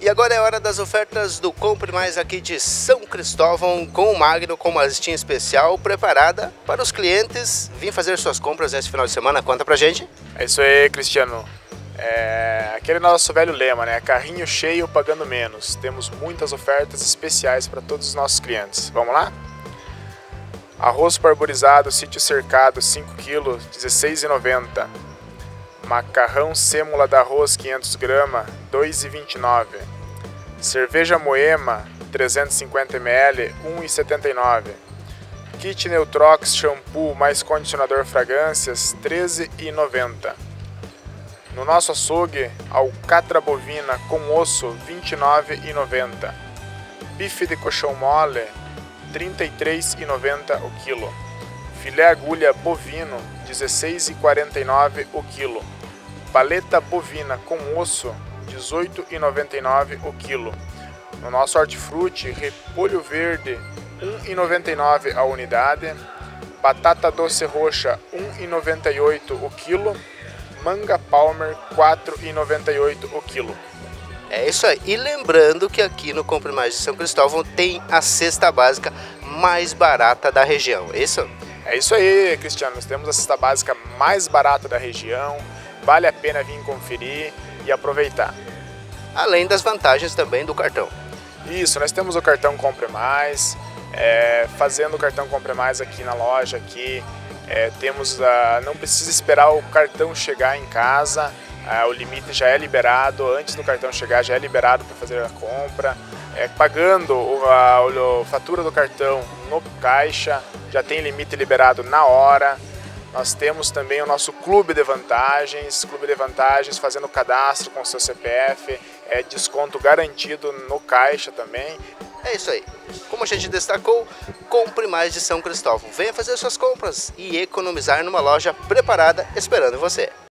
E agora é hora das ofertas do Compre Mais aqui de São Cristóvão, com o Magno, com uma listinha especial preparada para os clientes virem fazer suas compras nesse final de semana. Conta pra gente. É isso aí, Cristiano. Aquele nosso velho lema, né? Carrinho cheio, pagando menos. Temos muitas ofertas especiais para todos os nossos clientes. Vamos lá? Arroz parborizado, sítio cercado, 5 kg, R$ 16,90. Macarrão sêmula da arroz, 500 gramas, R$ 2,29. Cerveja Moema, 350 ml, R$ 1,79. Kit Neutrox shampoo mais condicionador fragrâncias, R$ 13,90. No nosso açougue, alcatra bovina com osso, R$ 29,90. Bife de coxão mole, R$ 33,90 o quilo. Filé agulha bovino, R$ 16,49 o quilo. Paleta bovina com osso, R$ 18,99 o quilo. No nosso hortifruti, repolho verde, R$ 1,99 a unidade. Batata doce roxa, R$ 1,98 o quilo. Manga Palmer, R$ 4,98 o quilo. É isso aí. E lembrando que aqui no Compre Mais de São Cristóvão tem a cesta básica mais barata da região, é isso? É isso aí, Cristiano. Nós temos a cesta básica mais barata da região. Vale a pena vir conferir e aproveitar. Além das vantagens também do cartão. Isso, nós temos o cartão Compre Mais. Fazendo o cartão Compre Mais aqui na loja, aqui, não precisa esperar o cartão chegar em casa. O limite já é liberado, antes do cartão chegar já é liberado para fazer a compra. Pagando a fatura do cartão no caixa, já tem limite liberado na hora. Nós temos também o nosso Clube de Vantagens, fazendo cadastro com o seu CPF, desconto garantido no caixa também. É isso aí. Como a gente destacou, Compre Mais de São Cristóvão. Venha fazer suas compras e economizar numa loja preparada esperando você.